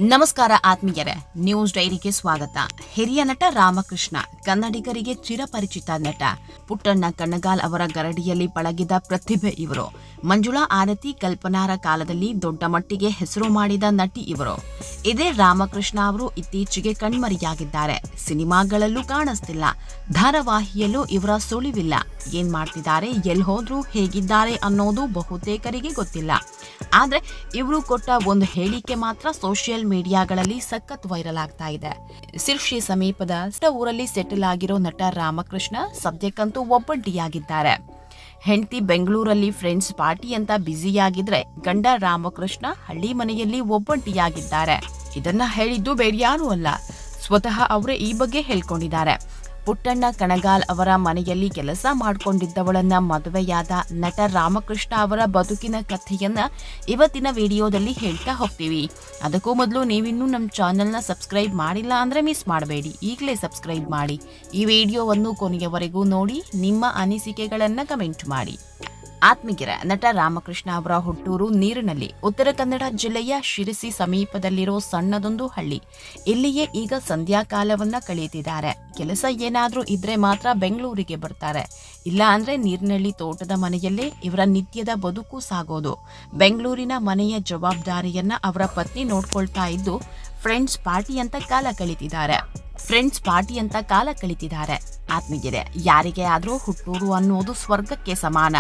ನಮಸ್ಕಾರ ಆತ್ಮೀಯರೇ, ನ್ಯೂಸ್ ಡೈರಿಗೆ ಸ್ವಾಗತ. ಹಿರಿಯ ನಟ ರಾಮಕೃಷ್ಣ ಕನ್ನಡಿಗರಿಗೆ ಚಿರಪರಿಚಿತ ನಟ. ಪುಟ್ಟಣ್ಣ ಕಣಗಾಲ್ ಅವರ ಗರಡಿಯಲ್ಲಿ ಪಳಗಿದ ಪ್ರತಿಭೆ ಇವರು. ಮಂಜುಳಾ ಆರತಿ, ಕಲ್ಪನಾರ ಕಾಲದಲ್ಲಿ ದೊಡ್ಡ ಮಟ್ಟಿಗೆ ಹೆಸರು ಮಾಡಿದ ನಟಿ ಇವರು. ಇದೇ ರಾಮಕೃಷ್ಣ ಅವರು ಇತ್ತೀಚೆಗೆ ಕಣ್ಮರೆಯಾಗಿದ್ದಾರೆ. ಸಿನಿಮಾಗಳಲ್ಲೂ ಕಾಣಿಸ್ತಿಲ್ಲ, ಧಾರಾವಾಹಿಯಲ್ಲೂ ಇವರ ಸುಳಿವಿಲ್ಲ. ಏನ್ ಮಾಡ್ತಿದ್ದಾರೆ, ಎಲ್ಲಿ ಹೋದ್ರು, ಹೇಗಿದ್ದಾರೆ ಅನ್ನೋದು ಬಹುತೇಕರಿಗೆ ಗೊತ್ತಿಲ್ಲ. ಆದ್ರೆ ಇವರು ಕೊಟ್ಟ ಒಂದು ಹೇಳಿಕೆ ಮಾತ್ರ ಸೋಷಿಯಲ್ ಮೀಡಿಯಾಗಳಲ್ಲಿ ಸಖತ್ ವೈರಲ್ ಆಗ್ತಾ ಇದೆ. ಸಿರ್ಸಿ ಸಮೀಪದ ಊರಲ್ಲಿ ಸೆಟಲ್ ಆಗಿರೋ ನಟ ರಾಮಕೃಷ್ಣ ಸದ್ಯಕ್ಕಂತೂ ಒಬ್ಬಂಟಿಯಾಗಿದ್ದಾರೆ. ಹೆಂಡತಿ ಬೆಂಗಳೂರಲ್ಲಿ ಫ್ರೆಂಡ್ಸ್ ಪಾರ್ಟಿ ಅಂತ ಬ್ಯುಸಿಯಾಗಿದ್ರೆ, ಗಂಡ ರಾಮಕೃಷ್ಣ ಹಳ್ಳಿ ಮನೆಯಲ್ಲಿ ಒಬ್ಬಂಟಿಯಾಗಿದ್ದಾರೆ. ಇದನ್ನ ಹೇಳಿದ್ದು ಬೇರ್ಯಾರೂ ಅಲ್ಲ, ಸ್ವತಃ ಅವರೇ ಈ ಬಗ್ಗೆ ಹೇಳ್ಕೊಂಡಿದ್ದಾರೆ. ಪುಟ್ಟಣ್ಣ ಕಣಗಾಲ್ ಅವರ ಮನೆಯಲ್ಲಿ ಕೆಲಸ ಮಾಡಿಕೊಂಡಿದ್ದವಳನ್ನ ಮದುವೆಯಾದ ನಟ ರಾಮಕೃಷ್ಣ ಅವರ ಬದುಕಿನ ಕಥೆಯನ್ನ ಇವತ್ತಿನ ವಿಡಿಯೋದಲ್ಲಿ ಹೇಳ್ತಾ ಹೋಗ್ತೀವಿ. ಅದಕ್ಕೂ ಮೊದಲು ನೀವಿನ್ನೂ ನಮ್ಮ ಚಾನೆಲ್ನ ಸಬ್ಸ್ಕ್ರೈಬ್ ಮಾಡಿಲ್ಲ ಅಂದ್ರೆ ಮಿಸ್ ಮಾಡಬೇಡಿ, ಈಗಲೇ ಸಬ್ಸ್ಕ್ರೈಬ್ ಮಾಡಿ. ಈ ವಿಡಿಯೋವನ್ನು ಕೊನೆಯವರೆಗೂ ನೋಡಿ, ನಿಮ್ಮ ಅನಿಸಿಕೆಗಳನ್ನ ಕಮೆಂಟ್ ಮಾಡಿ. ಆತ್ಮೀಯರ, ನಟ ರಾಮಕೃಷ್ಣ ಅವರ ಹುಟ್ಟೂರು ನೀರಿನಲ್ಲಿ, ಉತ್ತರ ಕನ್ನಡ ಜಿಲ್ಲೆಯ ಶಿರಸಿ ಸಮೀಪದಲ್ಲಿರೋ ಸಣ್ಣದೊಂದು ಹಳ್ಳಿ. ಇಲ್ಲಿಯೇ ಈಗ ಸಂಧ್ಯಾಕಾಲವನ್ನ ಕಳೆಯುತ್ತಿದ್ದಾರೆ. ಕೆಲಸ ಏನಾದ್ರೂ ಇದ್ರೆ ಮಾತ್ರ ಬೆಂಗಳೂರಿಗೆ ಬರ್ತಾರೆ, ಇಲ್ಲ ಅಂದ್ರೆ ನೀರಿನಲ್ಲಿ ತೋಟದ ಮನೆಯಲ್ಲೇ ಇವರ ನಿತ್ಯದ ಬದುಕು ಸಾಗೋದು. ಬೆಂಗಳೂರಿನ ಮನೆಯ ಜವಾಬ್ದಾರಿಯನ್ನ ಅವರ ಪತ್ನಿ ನೋಡ್ಕೊಳ್ತಾ ಇದ್ದು, ಫ್ರೆಂಡ್ಸ್ ಪಾರ್ಟಿ ಅಂತ ಕಾಲ ಕಳಿತಿದ್ದಾರೆ. ಆತ್ಮೀಯರೇ, ಯಾರಿಗೆ ಆದ್ರೂ ಹುಟ್ಟೂರು ಅನ್ನೋದು ಸ್ವರ್ಗಕ್ಕೆ ಸಮಾನ.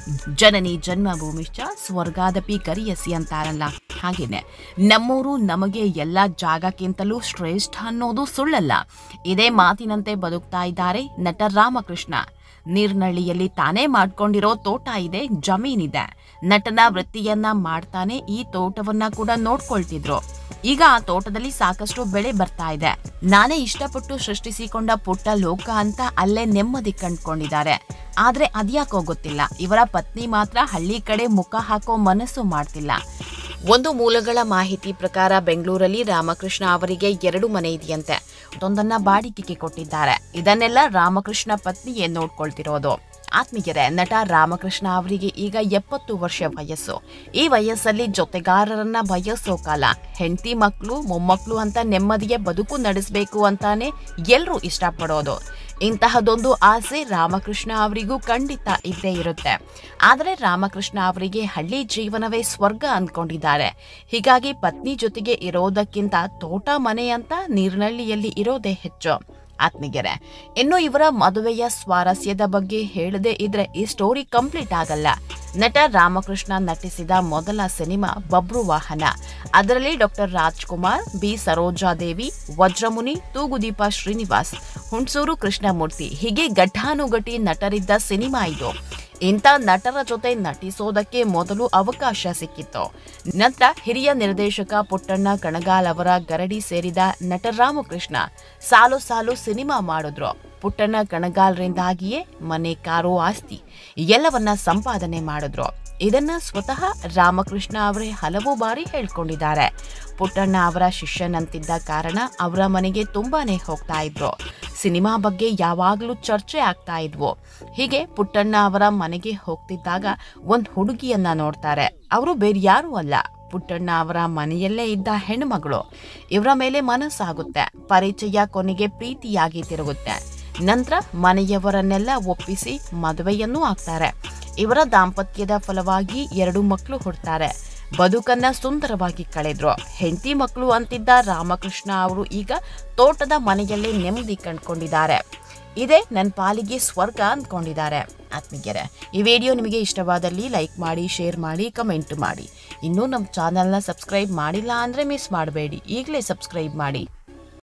ಜನನಿ ಜನ್ಮಭೂಮಿಶ್ಚ ಸ್ವರ್ಗಾದಪಿ ಗರಿಯಸಿ ಅಂತಾರಲ್ಲ, ಹಾಗೇನೆ ನಮ್ಮೂರು ನಮಗೆ ಎಲ್ಲ ಜಾಗಕ್ಕಿಂತಲೂ ಶ್ರೇಷ್ಠ ಅನ್ನೋದು ಸುಳ್ಳಲ್ಲ. ಇದೇ ಮಾತಿನಂತೆ ಬದುಕ್ತಾ ಇದ್ದಾರೆ ನಟ ರಾಮಕೃಷ್ಣ. ನೀರ್ನಳ್ಳಿಯಲ್ಲಿ ತಾನೇ ಮಾಡ್ಕೊಂಡಿರೋ ತೋಟ ಇದೆ, ಜಮೀನಿದೆ. ನಟನ ವೃತ್ತಿಯನ್ನ ಮಾಡ್ತಾನೆ ಈ ತೋಟವನ್ನ ಕೂಡ ನೋಡ್ಕೊಳ್ತಿದ್ರು. ಈಗ ಆ ತೋಟದಲ್ಲಿ ಸಾಕಷ್ಟು ಬೆಳೆ ಬರ್ತಾ ಇದೆ. ನಾನೇ ಇಷ್ಟಪಟ್ಟು ಸೃಷ್ಟಿಸಿಕೊಂಡ ಪುಟ್ಟ ಲೋಕ ಅಂತ ಅಲ್ಲೇ ನೆಮ್ಮದಿ ಕಂಡ್ಕೊಂಡಿದ್ದಾರೆ. ಆದ್ರೆ ಅದ್ಯಾಕೋ ಗೊತ್ತಿಲ್ಲ, ಇವರ ಪತ್ನಿ ಮಾತ್ರ ಹಳ್ಳಿ ಕಡೆ ಮುಖ ಹಾಕೋ ಮನಸ್ಸು ಮಾಡ್ತಿಲ್ಲ. ಒಂದು ಮೂಲಗಳ ಮಾಹಿತಿ ಪ್ರಕಾರ ಬೆಂಗಳೂರಲ್ಲಿ ರಾಮಕೃಷ್ಣ ಅವರಿಗೆ 2 ಮನೆ ಇದೆಯಂತೆ. ಒಂದನ್ನ ಬಾಡಿಗೆಗೆ ಕೊಟ್ಟಿದ್ದಾರೆ. ಇದನ್ನೆಲ್ಲ ರಾಮಕೃಷ್ಣ ಪತ್ನಿಯೇ ನೋಡ್ಕೊಳ್ತಿರೋದು. ಆತ್ಮೀಯರೇ, ನಟ ರಾಮಕೃಷ್ಣ ಅವರಿಗೆ ಈಗ 70 ವರ್ಷ ವಯಸ್ಸು. ಈ ವಯಸ್ಸಲ್ಲಿ ಜೊತೆಗಾರರನ್ನ ಬಯಸೋ ಕಾಲ. ಹೆಂಡತಿ, ಮಕ್ಕಳು, ಮೊಮ್ಮಕ್ಕಳು ಅಂತ ನೆಮ್ಮದಿಯ ಬದುಕು ನಡೆಸಬೇಕು ಅಂತಾನೆ ಎಲ್ರೂ ಇಷ್ಟಪಡೋದು. ಇಂತಹದೊಂದು ಆಸೆ ರಾಮಕೃಷ್ಣ ಅವರಿಗೂ ಖಂಡಿತ ಇದ್ದೇ ಇರುತ್ತೆ. ಆದರೆ ರಾಮಕೃಷ್ಣ ಅವರಿಗೆ ಹಳ್ಳಿ ಜೀವನವೇ ಸ್ವರ್ಗ ಅಂದ್ಕೊಂಡಿದ್ದಾರೆ. ಹೀಗಾಗಿ ಪತ್ನಿ ಜೊತೆಗೆ ಇರೋದಕ್ಕಿಂತ ತೋಟ, ಮನೆ ಅಂತ ನೀರ್ನಳ್ಳಿಯಲ್ಲಿ ಇರೋದೇ ಹೆಚ್ಚು. ಆತ್ಮೀಯರೇ, ಇನ್ನು ಇವರ ಮದುವೆಯ ಸ್ವಾರಸ್ಯದ ಬಗ್ಗೆ ಹೇಳದೇ ಇದ್ರೆ ಈ ಸ್ಟೋರಿ ಕಂಪ್ಲೀಟ್ ಆಗಲ್ಲ. ನಟ ರಾಮಕೃಷ್ಣ ನಟಿಸಿದ ಮೊದಲ ಸಿನಿಮಾ ಬಬ್ರು ವಾಹನ. ಅದರಲ್ಲಿ ಡಾಕ್ಟರ್ ರಾಜ್ಕುಮಾರ್, ಬಿ ಸರೋಜಾದೇವಿ, ವಜ್ರಮುನಿ, ತೂಗುದೀಪ ಶ್ರೀನಿವಾಸ್, ಹುಣಸೂರು ಕೃಷ್ಣಮೂರ್ತಿ ಹೀಗೆ ಘಟ್ಟಾನುಘಟಿ ನಟರಿದ್ದ ಸಿನಿಮಾ ಇದು. ಇಂಥ ನಟರ ಜೊತೆ ನಟಿಸೋದಕ್ಕೆ ಮೊದಲು ಅವಕಾಶ ಸಿಕ್ಕಿತ್ತು. ನಂತರ ಹಿರಿಯ ನಿರ್ದೇಶಕ ಪುಟ್ಟಣ್ಣ ಕಣಗಾಲ್ ಅವರ ಗರಡಿ ಸೇರಿದ ನಟ ರಾಮಕೃಷ್ಣ ಸಾಲು ಸಾಲು ಸಿನಿಮಾ ಮಾಡಿದ್ರು. ಪುಟ್ಟಣ್ಣ ಕಣಗಾಲ್ರಿಂದಾಗಿಯೇ ಮನೆ, ಕಾರು, ಆಸ್ತಿ ಎಲ್ಲವನ್ನ ಸಂಪಾದನೆ ಮಾಡಿದ್ರು. ಇದನ್ನ ಸ್ವತಃ ರಾಮಕೃಷ್ಣ ಅವರೇ ಹಲವು ಬಾರಿ ಹೇಳ್ಕೊಂಡಿದ್ದಾರೆ. ಪುಟ್ಟಣ್ಣ ಅವರ ಶಿಷ್ಯನಂತಿದ್ದ ಕಾರಣ ಅವರ ಮನೆಗೆ ತುಂಬಾನೇ ಹೋಗ್ತಾ ಇದ್ರು. ಸಿನಿಮಾ ಬಗ್ಗೆ ಯಾವಾಗಲೂ ಚರ್ಚೆ ಆಗ್ತಾ ಇದ್ವು. ಹೀಗೆ ಪುಟ್ಟಣ್ಣ ಅವರ ಮನೆಗೆ ಹೋಗ್ತಿದ್ದಾಗ ಒಂದು ಹುಡುಗಿಯನ್ನ ನೋಡ್ತಾರೆ. ಅವರು ಬೇರ್ಯಾರೂ ಅಲ್ಲ, ಪುಟ್ಟಣ್ಣ ಅವರ ಮನೆಯಲ್ಲೇ ಇದ್ದ ಹೆಣ್ಮಗಳು. ಇವರ ಮೇಲೆ ಮನಸ್ಸಾಗುತ್ತೆ. ಪರಿಚಯ ಕೊನೆಗೆ ಪ್ರೀತಿಯಾಗಿ ತಿರುಗುತ್ತೆ. ನಂತರ ಮನೆಯವರನ್ನೆಲ್ಲ ಒಪ್ಪಿಸಿ ಮದುವೆಯನ್ನೂ ಆಗ್ತಾರೆ. ಇವರ ದಾಂಪತ್ಯದ ಫಲವಾಗಿ 2 ಮಕ್ಕಳು ಹುಡ್ತಾರೆ. ಬದುಕನ್ನ ಸುಂದರವಾಗಿ ಕಳೆದ್ರು. ಹೆಂಡತಿ, ಮಕ್ಕಳು ಅಂತಿದ್ದ ರಾಮಕೃಷ್ಣ ಅವರು ಈಗ ತೋಟದ ಮನೆಯಲ್ಲೇ ನೆಮ್ಮದಿ ಕಂಡ್ಕೊಂಡಿದ್ದಾರೆ. ಇದೇ ನನ್ನ ಪಾಲಿಗೆ ಸ್ವರ್ಗ ಅಂದ್ಕೊಂಡಿದ್ದಾರೆ. ಆತ್ಮೀಯರೇ, ಈ ವಿಡಿಯೋ ನಿಮಗೆ ಇಷ್ಟವಾದಲ್ಲಿ ಲೈಕ್ ಮಾಡಿ, ಶೇರ್ ಮಾಡಿ, ಕಮೆಂಟ್ ಮಾಡಿ. ಇನ್ನೂ ನಮ್ಮ ಚಾನೆಲ್ನ ಸಬ್ಸ್ಕ್ರೈಬ್ ಮಾಡಿಲ್ಲ ಅಂದ್ರೆ ಮಿಸ್ ಮಾಡಬೇಡಿ, ಈಗಲೇ ಸಬ್ಸ್ಕ್ರೈಬ್ ಮಾಡಿ.